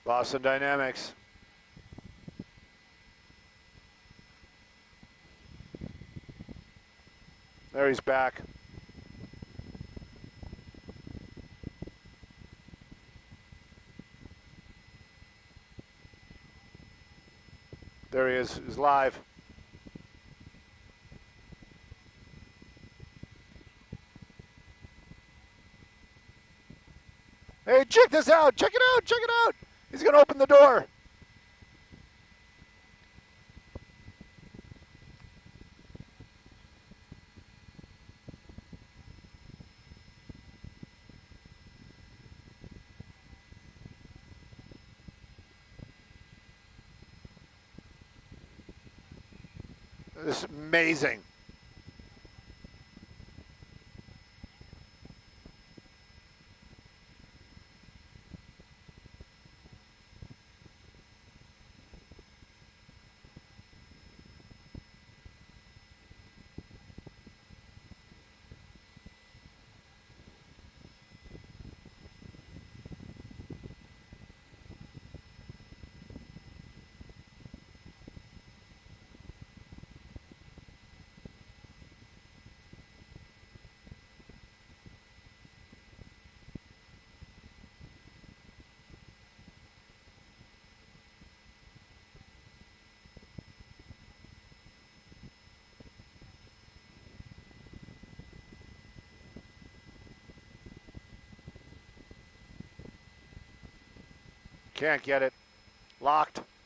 Boston Dynamics. There he's back. There he is. He's live. Hey, check this out. Check it out. Check it out. He's going to open the door. This is amazing. Can't get it. Locked.